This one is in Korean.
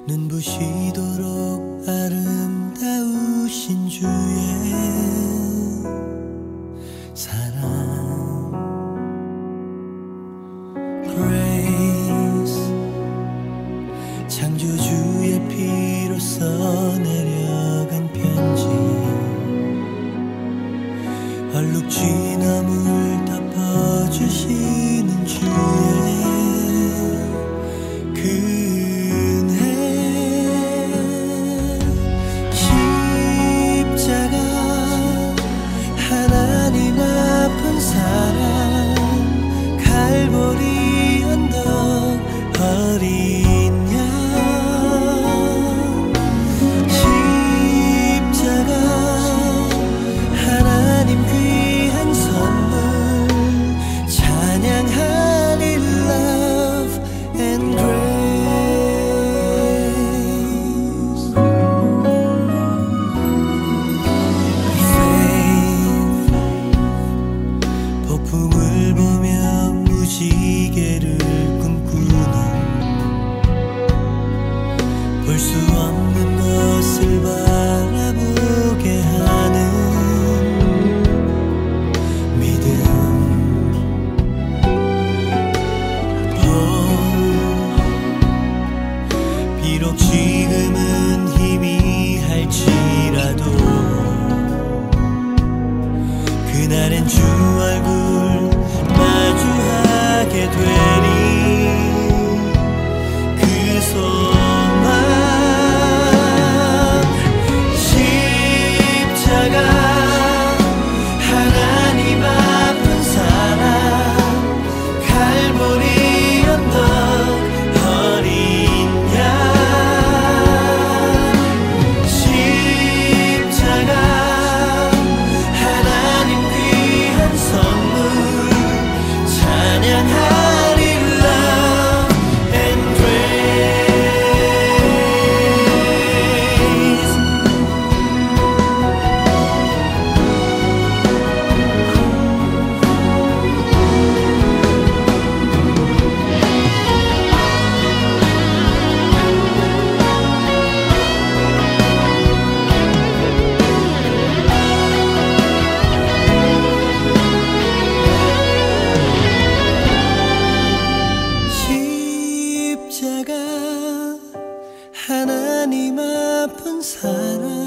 눈부시도록 아름다우신 주의 사랑 Grace 창조주의 피로 써내려간 편지 얼룩진 허물 덮어주시는 주의 은혜 십자가 하나님 아픈 사랑 갈보리 언덕 어린 양 십자가 하나님 귀한 선물 찬양하리 love and grace faith 폭풍을 보며 무지개를 꿈꾸는 볼 수 없는 것을 바라보게 하는 믿음 비록 지금은 희미할지라도 그날엔 주 얼굴 마주하게 되리 그 소망 십자가 하나님 아픈 사랑 갈보리 언덕 어린 양 십자가 하나님 귀한 선물 찬양하리 love and grace 십자가 하나님 아픈 사랑